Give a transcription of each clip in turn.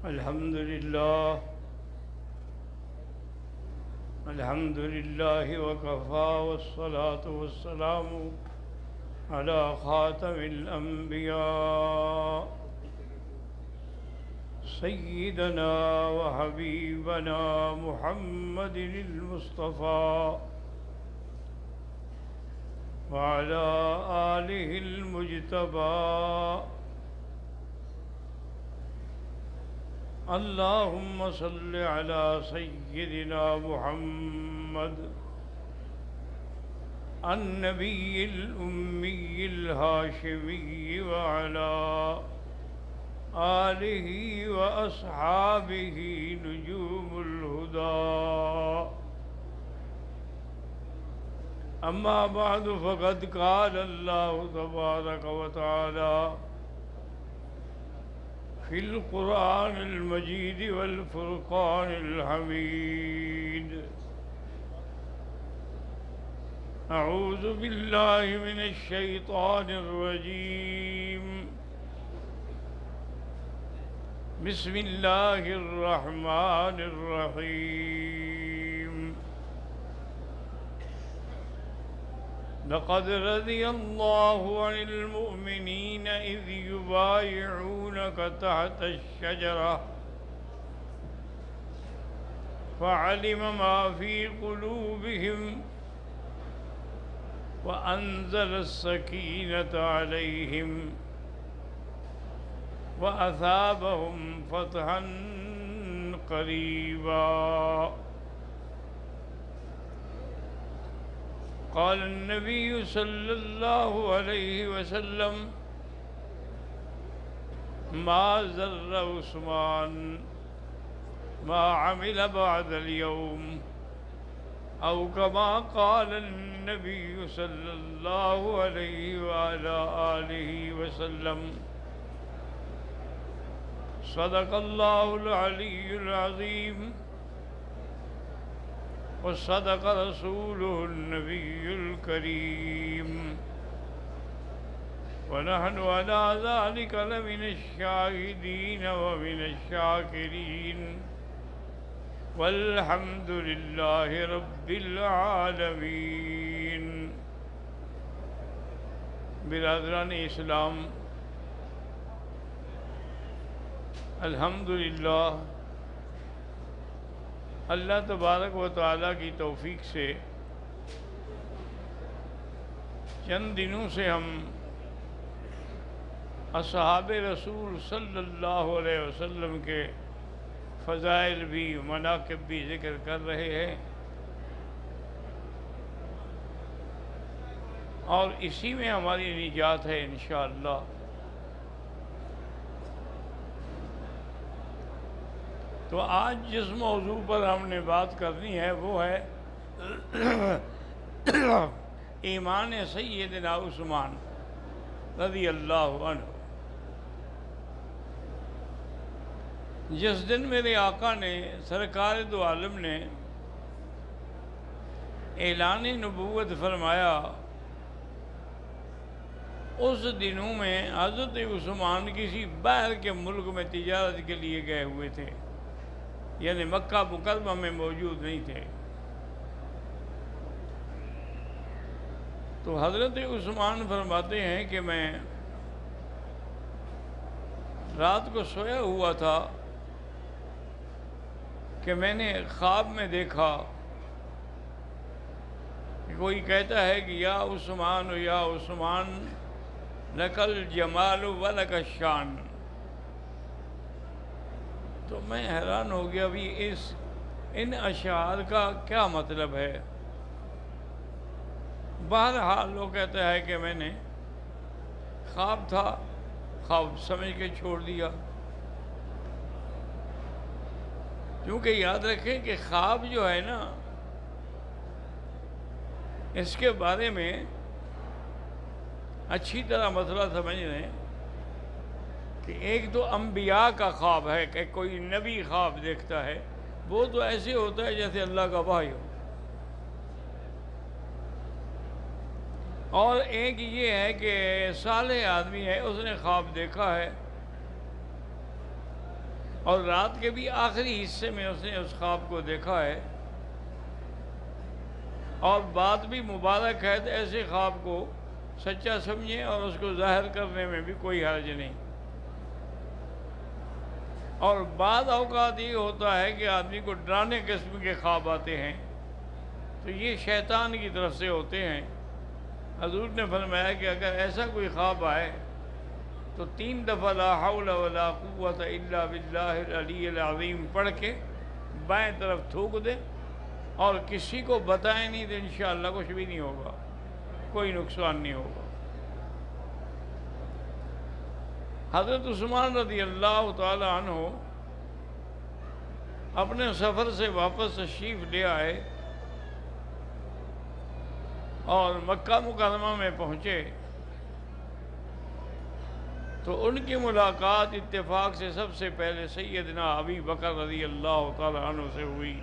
الحمد لله وكفى، والصلاة والسلام على خاتم الأنبياء سيدنا وحبيبنا محمد المصطفى وعلى آله المجتبى. اللهم صل على سيدنا محمد النبي الأمي الهاشمي وعلى آله وأصحابه نجوم الهدى. أما بعد، فقد قال الله تبارك وتعالى في القرآن المجيد والفرقان الحميد: أعوذ بالله من الشيطان الرجيم. بسم الله الرحمن الرحيم. لقد رضي الله عن المؤمنين إذ يبايعونك تحت الشجرة فعلم ما في قلوبهم وأنزل السكينة عليهم وأثابهم فتحا قريبا. قال النبي صلى الله عليه وسلم: ما زر عثمان ما عمل بعد اليوم، أو كما قال النبي صلى الله عليه وعلى آله وسلم. صدق الله العلي العظيم، وصدق رسوله النبي الكريم، ونحن على ذلك لمن الشاهدين ومن الشاكرين، والحمد لله رب العالمين. برادران اسلام، الحمدللہ اللہ تبارک و تعالیٰ کی توفیق سے چند دنوں سے ہم اصحاب رسول صلی اللہ علیہ وسلم کے فضائل بھی، مناقب بھی ذکر کر رہے ہیں، اور اسی میں ہماری نجات ہے انشاءاللہ۔ تو آج جس موضوع پر ہم نے بات کرنی ہے وہ ہے ایمان سیدنا عثمان رضی اللہ عنہ۔ جس دن میرے آقا نے، سرکار دو عالم نے اعلان نبوت فرمایا، اس دنوں میں حضرت عثمان کسی باہر کے ملک میں تجارت کے لیے گئے ہوئے تھے، یعنی مکہ مکرمہ میں موجود نہیں تھے۔ تو حضرت عثمان فرماتے ہیں کہ میں رات کو سویا ہوا تھا کہ میں نے خواب میں دیکھا کہ کوئی کہتا ہے کہ یا عثمان لکل جمال ولک الشان۔ تو میں حیران ہو گیا، ابھی ان اشعار کا کیا مطلب ہے؟ بہرحال وہ کہتا ہے کہ میں نے خواب تھا، خواب سمجھ کے چھوڑ دیا، کیونکہ یاد رکھیں کہ خواب جو ہے نا، اس کے بارے میں اچھی طرح مسئلہ سمجھ رہے ہیں کہ ایک تو انبیاء کا خواب ہے کہ کوئی نبی خواب دیکھتا ہے، وہ تو ایسے ہوتا ہے جیسے اللہ کا وحی ہو، اور ایک یہ ہے کہ صالح آدمی ہے، اس نے خواب دیکھا ہے، اور رات کے بھی آخری حصے میں اس نے اس خواب کو دیکھا ہے، اور بات بھی مبارک ہے، تو ایسے خواب کو سچا سمجھیں اور اس کو ظاہر کرنے میں بھی کوئی حرج نہیں۔ اور بعض اوقات یہ ہوتا ہے کہ آدمی کو ڈرانے قسم کے خواب آتے ہیں، تو یہ شیطان کی طرف سے ہوتے ہیں۔ حضور نے فرمایا کہ اگر ایسا کوئی خواب آئے تو 3 دفعہ لا حول ولا قوت الا باللہ العلی العظیم پڑھ کے بائیں طرف تھوک دے، اور کسی کو بتائیں نہیں، تو انشاءاللہ کچھ بھی نہیں ہوگا، کوئی نقصان نہیں ہوگا۔ حضرت عثمان رضی اللہ تعالی عنہ اپنے سفر سے واپس تشریف لے آئے اور مکہ مکرمہ میں پہنچے، تو ان کی ملاقات اتفاق سے سب سے پہلے سیدنا ابی بکر رضی اللہ تعالی عنہ سے ہوئی۔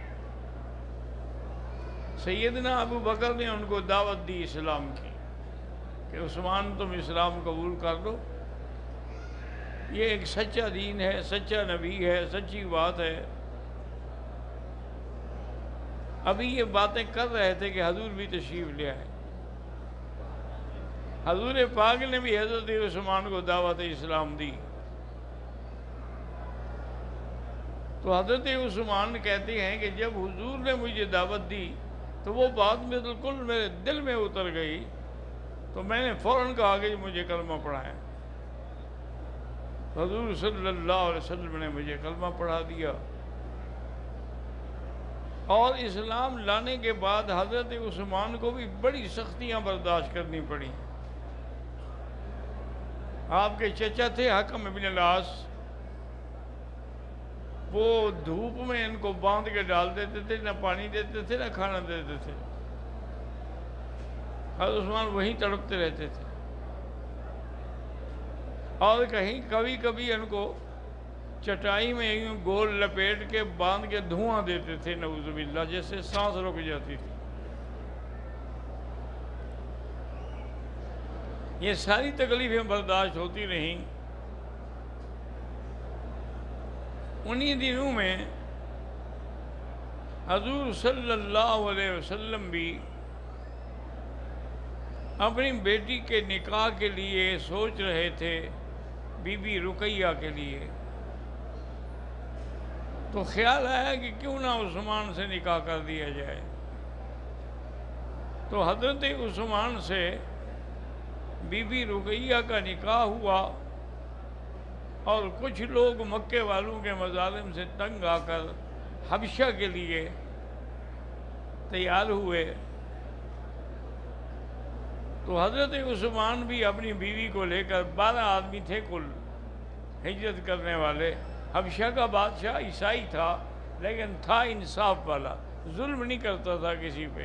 سیدنا ابو بکر نے ان کو دعوت دی اسلام کی کہ عثمان تم اسلام قبول کر لو، یہ ایک سچا دین ہے، سچا نبی ہے، سچی بات ہے۔ ابھی یہ باتیں کر رہے تھے کہ حضور بھی تشریف لے آئے۔ حضور پاک نے بھی حضرت عثمان کو دعوت اسلام دی، تو حضرت عثمان کہتے ہیں کہ جب حضور نے مجھے دعوت دی تو وہ بات بالکل میرے دل میں اتر گئی، تو میں نے فوراً کہا کہ مجھے کلمہ پڑھائیں۔ حضور صلی اللہ علیہ وسلم نے مجھے کلمہ پڑھا دیا، اور اسلام لانے کے بعد حضرت عثمان کو بھی بڑی سختیاں برداشت کرنی پڑی۔ آپ کے چچا تھے حکم ابن العاص، وہ دھوپ میں ان کو باندھ کے ڈال دیتے تھے، نہ پانی دیتے تھے نہ کھانا دیتے تھے۔ حضرت عثمان وہیں تڑپتے رہتے تھے، اور کبھی کبھی ان کو چٹائی میں یوں گول لپیٹ کے باندھ کے دھواں دیتے تھے، نعوذ باللہ، جیسے سانس رک جاتی تھی۔ یہ ساری تکلیفیں برداشت ہوتی رہیں۔ انہی دنوں میں حضور صلی اللہ علیہ وسلم بھی اپنی بیٹی کے نکاح کے لیے سوچ رہے تھے، بی بی رقیہ کے لیے، تو خیال آیا کہ کیوں نہ عثمان سے نکاح کر دیا جائے۔ تو حضرت عثمان سے بی بی رقیہ کا نکاح ہوا، اور کچھ لوگ مکے والوں کے مظالم سے تنگ آ کر حبشہ کے لیے تیار ہوئے، تو حضرت عثمان بھی اپنی بیوی کو لے کر 12 آدمی تھے کل ہجرت کرنے والے۔ حبشہ کا بادشاہ عیسائی تھا، لیکن تھا انصاف والا، ظلم نہیں کرتا تھا کسی پہ۔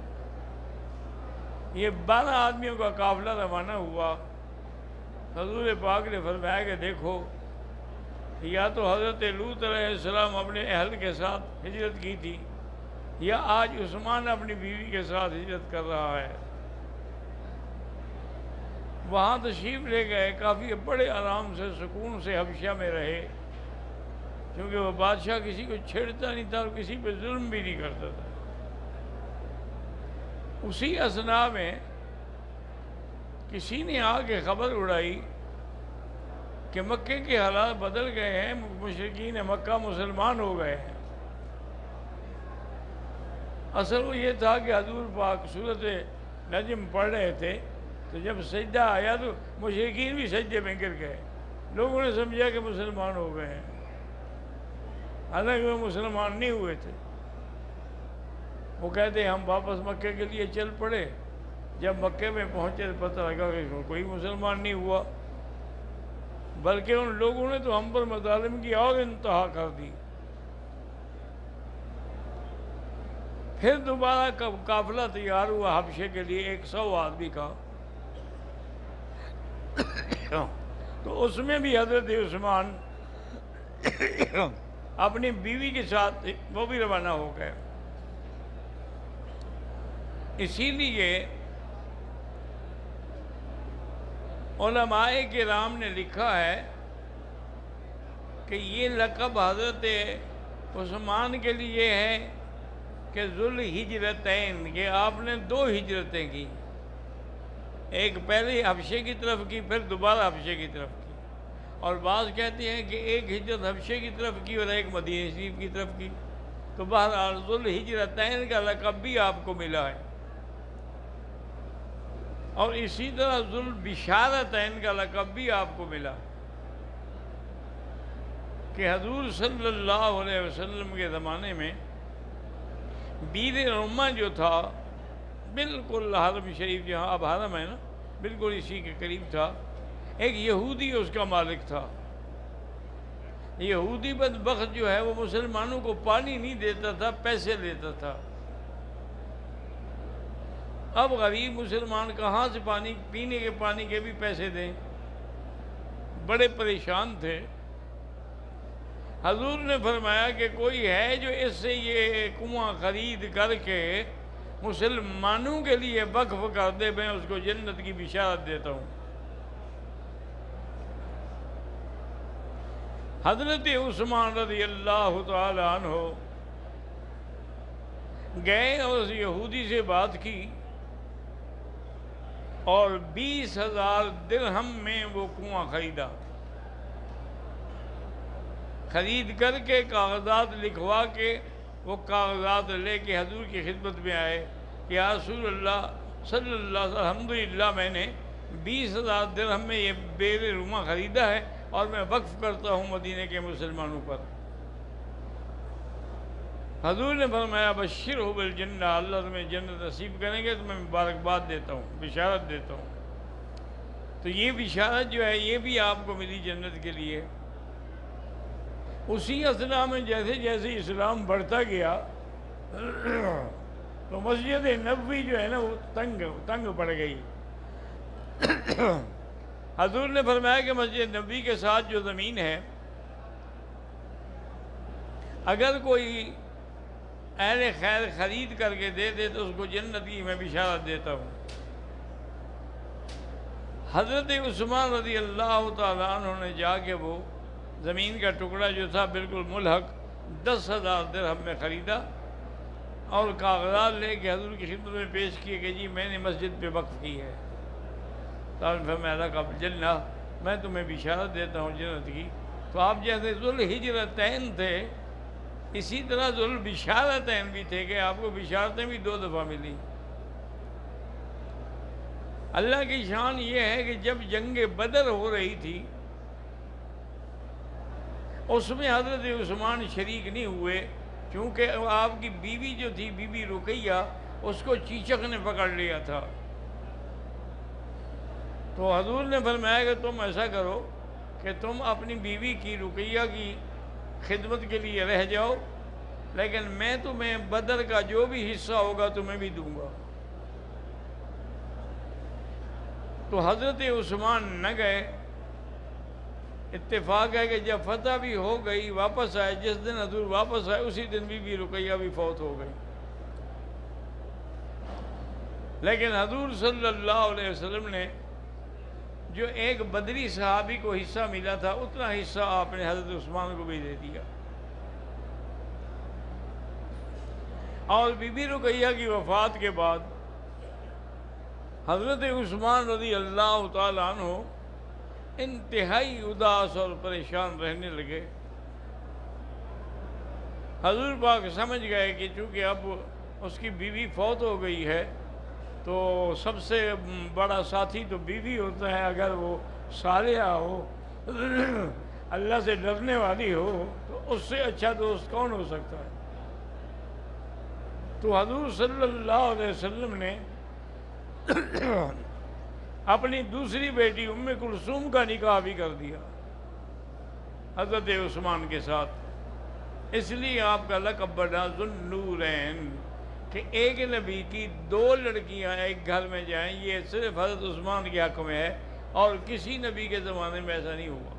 یہ 12 آدمیوں کا قافلہ روانہ ہوا۔ حضور پاک نے فرمایا کہ دیکھو، یا تو حضرت لوط علیہ السلام اپنے اہل کے ساتھ ہجرت کی تھی، یا آج عثمان اپنی بیوی کے ساتھ ہجرت کر رہا ہے۔ وہاں تشریف لے گئے، کافی بڑے آرام سے سکون سے حبشہ میں رہے، کیونکہ وہ بادشاہ کسی کو چھیڑتا نہیں تھا اور کسی پہ ظلم بھی نہیں کرتا تھا۔ اسی اثناء میں کسی نے آ کے خبر اڑائی کہ مکے کے حالات بدل گئے ہیں، مشرکین مکہ مسلمان ہو گئے ہیں۔ اصل وہ یہ تھا کہ حضور پاک سورۃ نجم پڑھ رہے تھے، تو جب سجدہ آیا تو مشرکین بھی سجدے میں گر گئے۔ لوگوں نے سمجھا کہ مسلمان ہو گئے ہیں، حالانکہ وہ مسلمان نہیں ہوئے تھے۔ وہ کہتے ہیں ہم واپس مکے کے لیے چل پڑے، جب مکے میں پہنچے تو پتہ لگا کہ کوئی مسلمان نہیں ہوا، بلکہ ان لوگوں نے تو ہم پر مظالم کی اور انتہا کر دی۔ پھر دوبارہ قافلہ تیار ہوا حبشے کے لیے 100 آدمی کا، تو اس میں بھی حضرت عثمان اپنی بیوی کے ساتھ وہ بھی روانہ ہو گئے۔ اسی لیے علماء کرام نے لکھا ہے کہ یہ لقب حضرت عثمان کے لیے ہے کہ ذوالہجرتین، کہ آپ نے 2 ہجرتیں کی، ایک پہلے حبشے کی طرف کی، پھر دوبارہ حبشے کی طرف کی، اور بعض کہتے ہیں کہ ایک ہجرت حبشے کی طرف کی اور ایک مدینہ شریف کی طرف کی، تو بہرحال ذوالہجرتین کا لقب بھی آپ کو ملا ہے، اور اسی طرح ذوالبشارتین کا لقب بھی آپ کو ملا کہ حضور صلی اللہ علیہ وسلم کے زمانے میں بیر رما جو تھا بالکل حرم شریف، جہاں اب حرم ہے نا، بالکل اسی کے قریب تھا، ایک یہودی اس کا مالک تھا۔ یہودی بدبخت جو ہے وہ مسلمانوں کو پانی نہیں دیتا تھا، پیسے لیتا تھا۔ اب غریب مسلمان کہاں سے پانی، پینے کے پانی کے بھی پیسے دیں، بڑے پریشان تھے۔ حضور نے فرمایا کہ کوئی ہے جو اس سے یہ کنواں خرید کر کے مسلمانوں کے لیے وقف کر دے، میں اس کو جنت کی بشارت دیتا ہوں۔ حضرت عثمان رضی اللہ تعالی عنہ گئے اور اس یہودی سے بات کی، اور 20,000 درہم میں وہ کنواں خریدا، خرید کر کے کاغذات لکھوا کے وہ کاغذات لے کے حضور کی خدمت میں آئے کہ یا رسول اللہ صلی اللہ علیہ وسلم، الحمدللہ میں نے 20,000 درہم میں یہ بیر رما خریدا ہے اور میں وقف کرتا ہوں مدینے کے مسلمانوں پر۔ حضور نے فرمایا بشرہ بالجنہ، اللہ تمہیں جنت نصیب کریں گے، تمہیں مبارکباد دیتا ہوں، بشارت دیتا ہوں۔ تو یہ بشارت جو ہے یہ بھی آپ کو ملی جنت کے لیے۔ اسی اثنا میں جیسے جیسے اسلام بڑھتا گیا تو مسجد نبوی جو ہے نا وہ تنگ پڑ گئی۔ حضور نے فرمایا کہ مسجد نبوی کے ساتھ جو زمین ہے، اگر کوئی اہل خیر خرید کر کے دے دے تو اس کو جنت کی میں بشارت دیتا ہوں۔ حضرت عثمان رضی اللہ تعالیٰ عنہ نے جا کے وہ زمین کا ٹکڑا جو تھا بالکل ملحق 10,000 درہم میں خریدا، اور کاغذات لے کے حضور کی خدمت میں پیش کیے کہ جی میں نے مسجد پہ وقف کی ہے۔ تو آپ نے فرمایا کہ جنہ، میں تمہیں بشارت دیتا ہوں جنت کی۔ تو آپ جیسے ذوالہجرتین تھے، اسی طرح ذوالبشارتین بھی تھے کہ آپ کو بشارتیں بھی 2 دفعہ ملی۔ اللہ کی شان یہ ہے کہ جب جنگ بدر ہو رہی تھی اس میں حضرت عثمان شریک نہیں ہوئے، کیونکہ آپ کی بیوی جو تھی بی بی رقیہ، اس کو چیچک نے پکڑ لیا تھا۔ تو حضور نے فرمایا کہ تم ایسا کرو کہ تم اپنی بیوی کی رقیہ کی خدمت کے لیے رہ جاؤ، لیکن میں تمہیں بدر کا جو بھی حصہ ہوگا تمہیں بھی دوں گا۔ تو حضرت عثمان نہ گئے۔ اتفاق ہے کہ جب فتح بھی ہو گئی، واپس آئے، جس دن حضور واپس آئے اسی دن بی رقیہ بھی فوت ہو گئی۔ لیکن حضور صلی اللہ علیہ وسلم نے جو ایک بدری صحابی کو حصہ ملا تھا، اتنا حصہ آپ نے حضرت عثمان کو بھی دے دیا۔ اور بی بی رقیہ کی وفات کے بعد حضرت عثمان رضی اللہ تعالیٰ عنہ انتہائی اداس اور پریشان رہنے لگے۔ حضور پاک سمجھ گئے کہ چونکہ اب اس کی بیوی فوت ہو گئی ہے تو سب سے بڑا ساتھی تو بیوی ہوتا ہے، اگر وہ صالحہ ہو، اللہ سے ڈرنے والی ہو، تو اس سے اچھا دوست کون ہو سکتا ہے۔ تو حضور صلی اللہ علیہ وسلم نے اپنی دوسری بیٹی ام کلثوم کا نکاح بھی کر دیا حضرت عثمان کے ساتھ۔ اس لیے آپ کا لقب بنا ذوالنورین، کہ ایک نبی کی 2 لڑکیاں ایک گھر میں جائیں، یہ صرف حضرت عثمان کے حق میں ہے، اور کسی نبی کے زمانے میں ایسا نہیں ہوا۔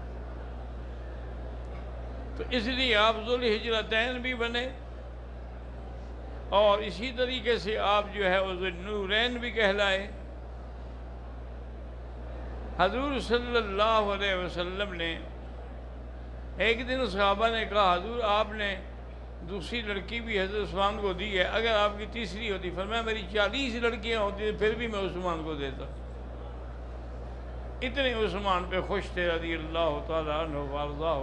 تو اس لیے آپ ذوالہجرتین بھی بنے، اور اسی طریقے سے آپ جو ہے ذوالنورین بھی کہلائے۔ حضور صلی اللہ علیہ وسلم نے ایک دن صحابہ نے کہا حضور آپ نے دوسری لڑکی بھی حضرت عثمان کو دی ہے، اگر آپ کی تیسری ہوتی، فرمایا میری 40 لڑکیاں ہوتی پھر بھی میں عثمان کو دیتا۔ اتنے عثمان پہ خوش تھے رضی اللہ تعالیٰ عنہ وارضاہ۔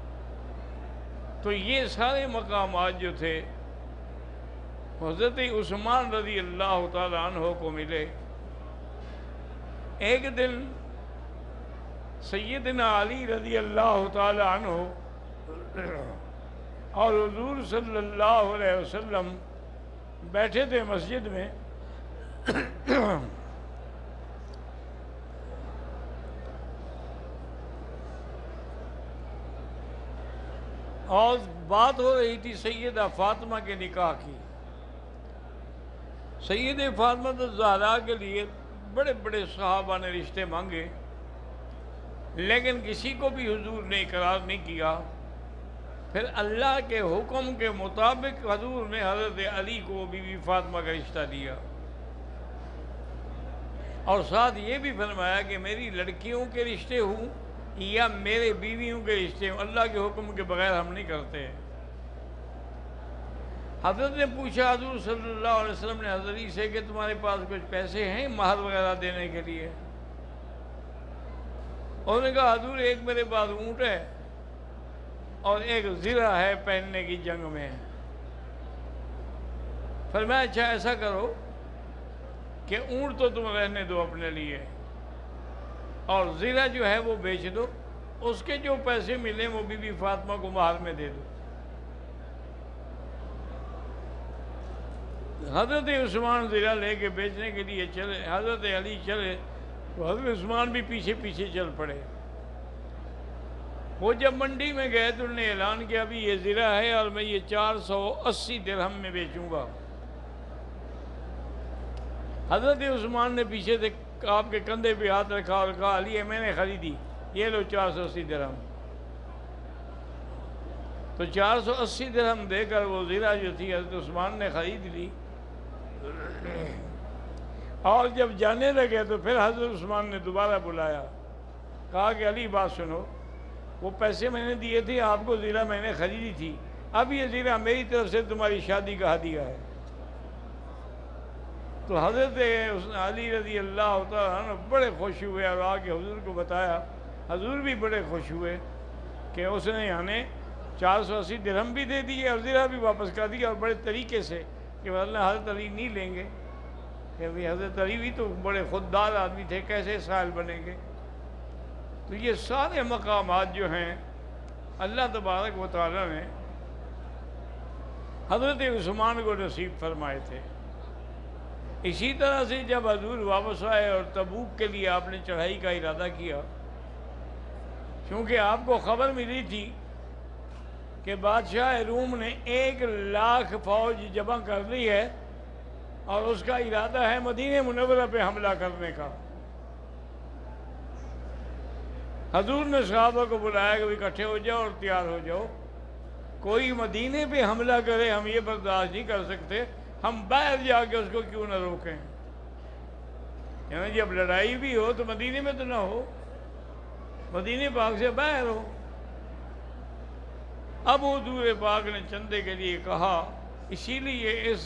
تو یہ سارے مقامات جو تھے حضرت عثمان رضی اللہ تعالیٰ عنہ کو ملے۔ ایک دن سیدنا علی رضی اللہ تعالیٰ عنہ اور حضور صلی اللہ علیہ وسلم بیٹھے تھے مسجد میں، اور بات ہو رہی تھی سیدہ فاطمہ کے نکاح کی۔ سید فاطمہ الزہرا کے لیے بڑے بڑے صحابہ نے رشتے مانگے، لیکن کسی کو بھی حضور نے اقرار نہیں کیا۔ پھر اللہ کے حکم کے مطابق حضور نے حضرت علی کو بی بی فاطمہ کا رشتہ دیا، اور ساتھ یہ بھی فرمایا کہ میری لڑکیوں کے رشتے ہوں یا میرے بیویوں کے رشتے ہوں، اللہ کے حکم کے بغیر ہم نہیں کرتے۔ حضرت نے پوچھا حضور صلی اللہ علیہ وسلم نے حضرت علی سے کہ تمہارے پاس کچھ پیسے ہیں مہر وغیرہ دینے کے لیے؟ انہوں نے کہا حضور ایک میرے پاس اونٹ ہے اور ایک زرہ ہے پہننے کی جنگ میں۔ فرمایا اچھا ایسا کرو کہ اونٹ تو تم رہنے دو اپنے لیے، اور زرہ جو ہے وہ بیچ دو، اس کے جو پیسے ملیں وہ بی بی فاطمہ کو مہر میں دے دو۔ حضرت عثمان زرہ لے کے بیچنے کے لیے چلے، حضرت علی چلے تو حضرت عثمان بھی پیچھے پیچھے چل پڑے۔ وہ جب منڈی میں گئے تو انہوں نے اعلان کیا ابھی یہ زرہ ہے اور میں یہ 480 درہم میں بیچوں گا۔ حضرت عثمان نے پیچھے سے آپ کے کندھے پہ ہاتھ رکھا اور کہا علی میں نے خریدی، یہ لو 480 درہم۔ تو 480 درہم دے کر وہ زرہ جو تھی حضرت عثمان نے خرید لی، اور جب جانے لگے تو پھر حضرت عثمان نے دوبارہ بلایا، کہا کہ علی بات سنو، وہ پیسے میں نے دیے تھے آپ کو، زرہ میں نے خریدی تھی، اب یہ زرہ میری طرف سے تمہاری شادی کا ہدیہ ہے۔ تو حضرت علی رضی اللہ تعالیٰ عنہ بڑے خوش ہوئے اور آگے حضور کو بتایا، حضور بھی بڑے خوش ہوئے کہ اس نے یعنی 480 درہم بھی دے دیے اور زرہ بھی واپس کر دیا، اور بڑے طریقے سے کہ ورنہ حضرت علی نہیں لیں گے، کہ حضرت علی بھی تو بڑے خوددار آدمی تھے، کیسے سائل بنیں گے۔ تو یہ سارے مقامات جو ہیں اللہ تبارک و تعالیٰ نے حضرت عثمان کو نصیب فرمائے تھے۔ اسی طرح سے جب حضور واپس آئے اور تبوک کے لیے آپ نے چڑھائی کا ارادہ کیا، کیونکہ آپ کو خبر ملی تھی کہ بادشاہ روم نے 1,00,000 فوج جمع کر لی ہے اور اس کا ارادہ ہے مدینہ منورہ پہ حملہ کرنے کا۔ حضور نے صحابہ کو بلایا کہ اکٹھے ہو جاؤ اور تیار ہو جاؤ، کوئی مدینے پہ حملہ کرے ہم یہ برداشت نہیں کر سکتے، ہم باہر جا کے اس کو کیوں نہ روکیں۔ یعنی جب لڑائی بھی ہو تو مدینے میں تو نہ ہو، مدینے پاک سے باہر ہو۔ اب حضور پاک نے چندے کے لیے کہا، اسی لیے اس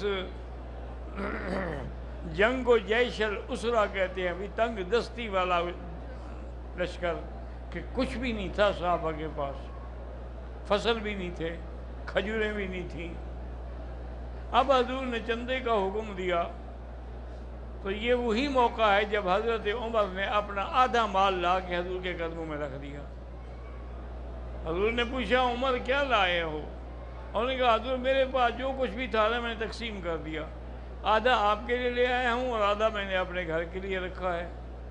جنگ کو جیش الاسرہ کہتے ہیں، ابھی تنگ دستی والا لشکر، کہ کچھ بھی نہیں تھا صحابہ کے پاس، فصل بھی نہیں تھے، کھجوریں بھی نہیں تھیں۔ اب حضور نے چندے کا حکم دیا تو یہ وہی موقع ہے جب حضرت عمر نے اپنا آدھا مال لا کے حضور کے قدموں میں رکھ دیا۔ حضور نے پوچھا عمر کیا لائے ہو؟ انہوں نے کہا حضور میرے پاس جو کچھ بھی تھا میں نے تقسیم کر دیا، آدھا آپ کے لیے لے آیا ہوں اور آدھا میں نے اپنے گھر کے لیے رکھا ہے۔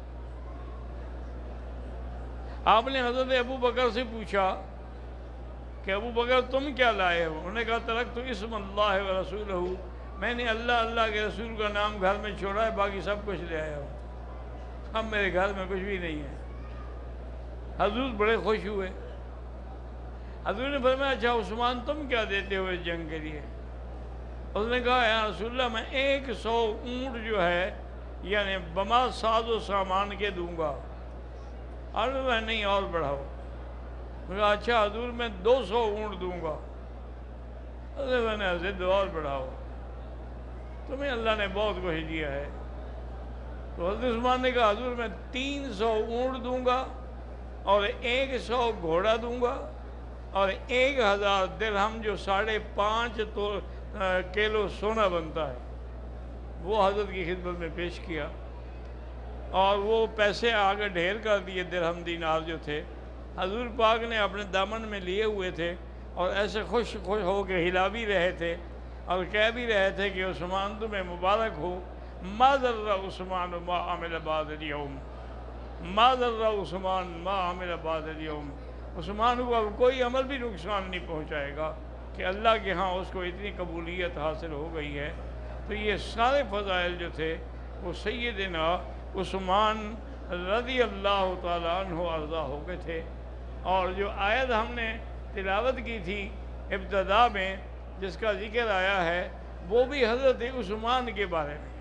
آپ نے حضرت ابو بکر سے پوچھا کہ ابو بکر تم کیا لائے ہو؟ انہوں نے کہا ترکت اسم اللہ و رسولہ، میں نے اللہ کے رسول کا نام گھر میں چھوڑا ہے، باقی سب کچھ لے آیا ہوں، اب میرے گھر میں کچھ بھی نہیں ہے۔ حضور بڑے خوش ہوئے۔ حضور نے فرمایا اچھا عثمان تم کیا دیتے ہو اس جنگ کے لیے؟ اس نے کہا یا رسول اللہ میں 100 اونٹ جو ہے یعنی بما ساز و سامان کے دوں گا۔ اور نہیں اور بڑھاؤ۔ میں کہا اچھا حضور میں 200 اونٹ دوں گا۔ میں نے ضد اور بڑھاؤ، تمہیں اللہ نے بہت کچھ دیا ہے۔ تو حضرت عثمان نے کہا حضور میں 300 اونٹ دوں گا اور 100 گھوڑا دوں گا اور 1000 درہم جو 5.5 کلو سونا بنتا ہے وہ حضرت کی خدمت میں پیش کیا، اور وہ پیسے آگے ڈھیر کر دیے، درہم دینار جو تھے حضور پاک نے اپنے دامن میں لیے ہوئے تھے، اور ایسے خوش ہو کے ہلا بھی رہے تھے اور کہہ بھی رہے تھے کہ عثمان تمہیں مبارک ہو، ما ضر عثمان ما عمل بعد اليوم، ما ضر عثمان ما عمل بعد اليوم، عثمان کو اب کوئی عمل بھی نقصان نہیں پہنچائے گا کہ اللہ کے ہاں اس کو اتنی قبولیت حاصل ہو گئی ہے۔ تو یہ سارے فضائل جو تھے وہ سیدنا عثمان رضی اللہ تعالیٰ عنہ ارضا ہو گئے تھے۔ اور جو آیت ہم نے تلاوت کی تھی ابتدا میں جس کا ذکر آیا ہے وہ بھی حضرت عثمان کے بارے میں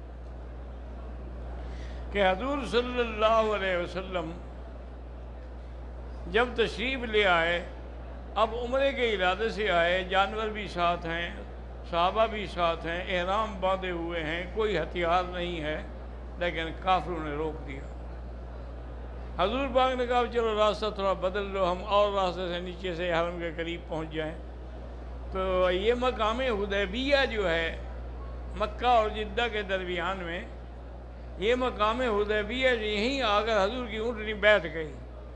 کہ حضور صلی اللہ علیہ وسلم جب تشریف لے آئے، اب عمرے کے ارادے سے آئے، جانور بھی ساتھ ہیں، صحابہ بھی ساتھ ہیں، احرام باندھے ہوئے ہیں، کوئی ہتھیار نہیں ہے، لیکن کافروں نے روک دیا۔ حضور پاک نے کہا چلو راستہ تھوڑا بدل لو، ہم اور راستے سے نیچے سے حرم کے قریب پہنچ جائیں۔ تو یہ مقام حدیبیہ جو ہے مکہ اور جدہ کے درمیان میں، یہ مقام حدیبیہ یہیں آ کر حضور کی اونٹنی بیٹھ گئی۔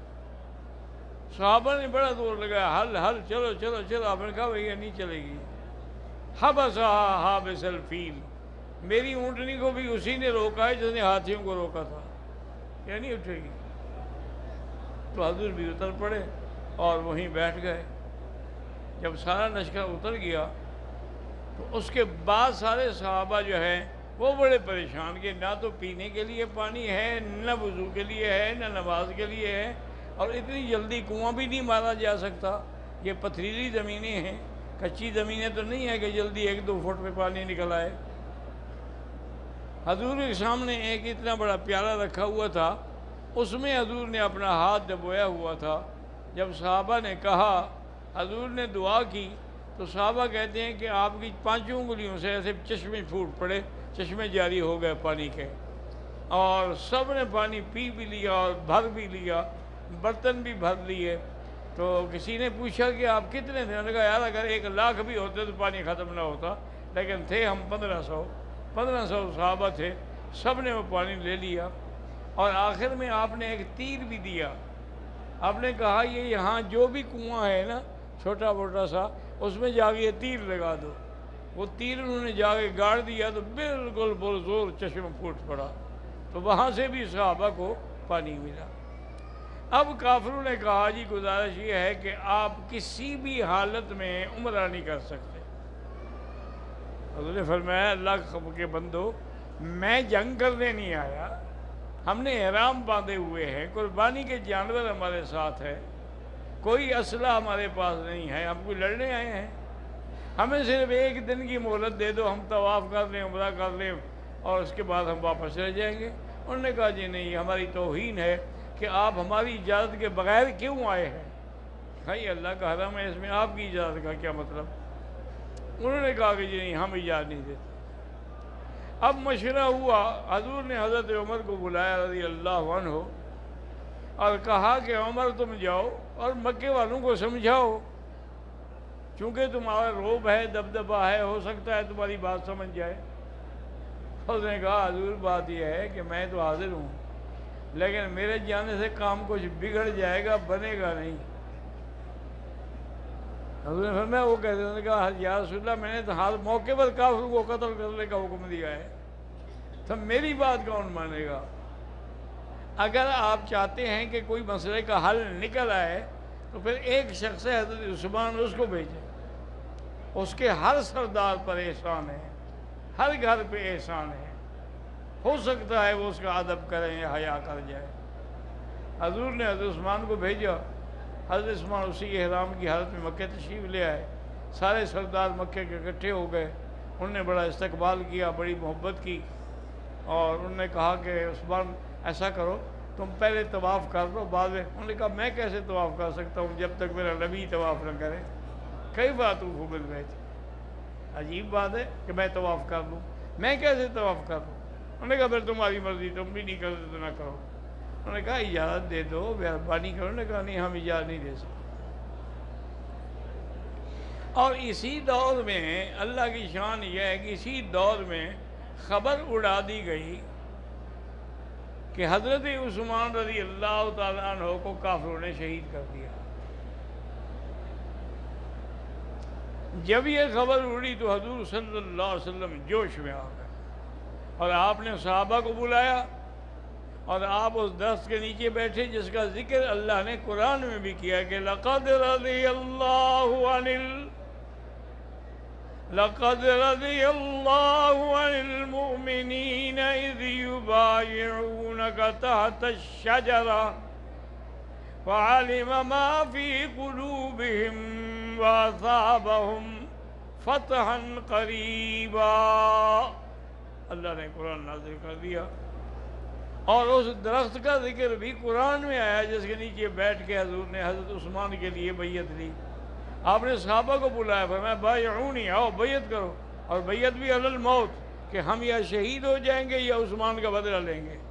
صحابہ نے بڑا زور لگایا، ہل چلو چلو چلو، آپ نے کہا بھیا نہیں چلے گی۔ حبسہا حابس الفیل، میری اونٹنی کو بھی اسی نے روکا ہے جس نے ہاتھیوں کو روکا تھا، کیا نہیں اٹھے گی؟ تو حضور بھی اتر پڑے اور وہیں بیٹھ گئے۔ جب سارا لشکر اتر گیا تو اس کے بعد سارے صحابہ جو ہیں وہ بڑے پریشان کہ نہ تو پینے کے لیے پانی ہے، نہ وضو کے لیے ہے، نہ نماز کے لیے ہے، اور اتنی جلدی کنواں بھی نہیں مارا جا سکتا، یہ پتھریلی زمینیں ہیں، کچی زمینیں تو نہیں ہے کہ جلدی 1-2 فٹ میں پانی نکل آئے۔ حضور کے سامنے ایک اتنا بڑا پیالہ رکھا ہوا تھا، اس میں حضور نے اپنا ہاتھ ڈبویا ہوا تھا۔ جب صحابہ نے کہا، حضور نے دعا کی، تو صحابہ کہتے ہیں کہ آپ کی 5 انگلیوں سے ایسے چشمے پھوٹ پڑے، چشمے جاری ہو گئے پانی کے، اور سب نے پانی پی بھی لیا اور بھر بھی لیا، برتن بھی بھر لیے۔ تو کسی نے پوچھا کہ آپ کتنے تھے؟ انہوں نے کہا یار اگر 1 لاکھ بھی ہوتے تو پانی ختم نہ ہوتا، لیکن تھے ہم 1500 صحابہ تھے، سب نے وہ پانی لے لیا۔ اور آخر میں آپ نے ایک تیر بھی دیا، آپ نے کہا یہ یہاں جو بھی کنواں ہے نا چھوٹا موٹا سا، اس میں جا کے یہ تیر لگا دو۔ وہ تیر انہوں نے جا کے گاڑ دیا تو بالکل بزور چشمہ پھوٹ پڑا، تو وہاں سے بھی صحابہ کو پانی ملا۔ اب کافروں نے کہا جی گزارش یہ ہے کہ آپ کسی بھی حالت میں عمرہ نہیں کر سکتے۔ حضور نے فرمایا اللہ کے بندو، میں جنگ کرنے نہیں آیا، ہم نے احرام باندھے ہوئے ہیں، قربانی کے جانور ہمارے ساتھ ہے، کوئی اسلحہ ہمارے پاس نہیں ہے، ہم کوئی لڑنے آئے ہیں، ہمیں صرف 1 دن کی مہلت دے دو، ہم طواف کر لیں، عمرہ کر لیں، اور اس کے بعد ہم واپس چلے جائیں گے۔ انہوں نے کہا جی نہیں، ہماری توہین ہے کہ آپ ہماری اجازت کے بغیر کیوں آئے ہیں؟ بھائی اللہ کا حرم ہے، اس میں آپ کی اجازت کا کیا مطلب؟ انہوں نے کہا کہ جی نہیں، ہم اجازت نہیں دیتے۔ اب مشورہ ہوا، حضور نے حضرت عمر کو بلایا رضی اللہ عنہ اور کہا کہ عمر تم جاؤ اور مکے والوں کو سمجھاؤ، چونکہ تمہارا روب ہے، دبدبہ ہے، ہو سکتا ہے تمہاری بات سمجھ جائے۔ اس نے کہا حضور بات یہ ہے کہ میں تو حاضر ہوں، لیکن میرے جانے سے کام کچھ بگڑ جائے گا، بنے گا نہیں۔ حضور نے فرمایا وہ کہتے ہیں، انہوں نے کہا یا رسول اللہ میں نے تو ہر موقع پر کافروں کو قتل کرنے کا حکم دیا ہے، تو میری بات کون مانے گا؟ اگر آپ چاہتے ہیں کہ کوئی مسئلے کا حل نکل آئے تو پھر ایک شخص ہے حضرت عثمان، اس کو بھیجیں، اس کے ہر سردار پر احسان ہے، ہر گھر پہ احسان ہے، ہو سکتا ہے وہ اس کا ادب کریں یا حیا کر جائے۔ حضور نے حضرت عثمان کو بھیجا، حضرت عثمان اسی احرام کی حالت میں مکہ تشریف لے آئے، سارے سردار مکے کے اکٹھے ہو گئے، انہوں نے بڑا استقبال کیا، بڑی محبت کی، اور انہوں نے کہا کہ عثمان ایسا کرو تم پہلے طواف کر لو بعد میں. انہوں نے کہا میں کیسے طواف کر سکتا ہوں جب تک میرا نبی طواف نہ کرے. کئی باتوں بالبیت. عجیب بات ہے کہ میں طواف کر لوں, میں کیسے طواف کر لوں. انہوں نے کہا پھر تمہاری مرضی, تم بھی نہیں کرتے تو نہ کرو. انہوں نے کہا اجازت دے دو, مہربانی کرو. انہوں نے کہا نہیں, ہم اجازت نہیں دے سکتے. اور اسی دور میں اللہ کی شان یہ ہے کہ اسی دور میں خبر اڑا دی گئی کہ حضرت عثمان رضی اللہ تعالیٰ عنہ کو کافروں نے شہید کر دیا. جب یہ خبر اڑی تو حضور صلی اللہ علیہ وسلم جوش میں آ گئے اور آپ نے صحابہ کو بلایا اور آپ اس درخت کے نیچے بیٹھے جس کا ذکر اللہ نے قرآن میں بھی کیا کہ لقد رضی اللہ عن المؤمنین اذ یبایعونک تحت الشجرہ فعلم ما فی قلوبہم واصابہم فتحا قریبا. اللہ نے قرآن نازل کر دیا اور اس درخت کا ذکر بھی قرآن میں آیا جس کے نیچے بیٹھ کے حضور نے حضرت عثمان کے لیے بیعت لی. آپ نے صحابہ کو بلایا, فرمایا بایعونی, آؤ بیعت کرو, اور بیعت بھی علی الموت کہ ہم یا شہید ہو جائیں گے یا عثمان کا بدلہ لیں گے.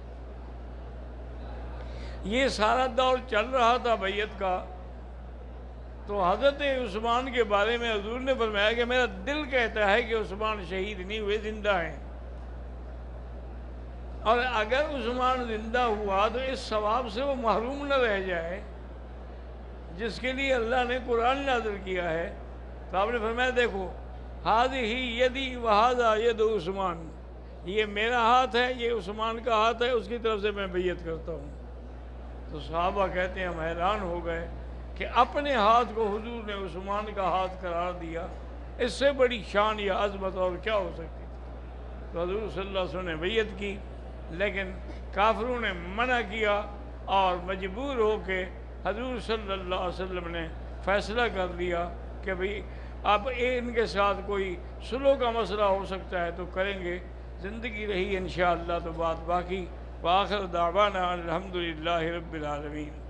یہ سارا دور چل رہا تھا بیعت کا. تو حضرت عثمان کے بارے میں حضور نے فرمایا کہ میرا دل کہتا ہے کہ عثمان شہید نہیں ہوئے, زندہ ہیں, اور اگر عثمان زندہ ہوا تو اس ثواب سے وہ محروم نہ رہ جائے جس کے لیے اللہ نے قرآن نازل کیا ہے. تو آپ نے فرمایا دیکھو ہذہ یدی وہذا ید عثمان, یہ میرا ہاتھ ہے, یہ عثمان کا ہاتھ ہے, اس کی طرف سے میں بیعت کرتا ہوں. تو صحابہ کہتے ہیں ہم حیران ہو گئے کہ اپنے ہاتھ کو حضور نے عثمان کا ہاتھ قرار دیا, اس سے بڑی شان یا عظمت اور کیا ہو سکتی تھی. تو حضور صلی اللہ علیہ وسلم نے بیعت کی, لیکن کافروں نے منع کیا اور مجبور ہو کے حضور صلی اللہ علیہ وسلم نے فیصلہ کر لیا کہ بھئی اب ان کے ساتھ کوئی صلح کا مسئلہ ہو سکتا ہے تو کریں گے, زندگی رہی انشاءاللہ تو بات باقی. وآخر دعوانا الحمدللہ رب العالمین.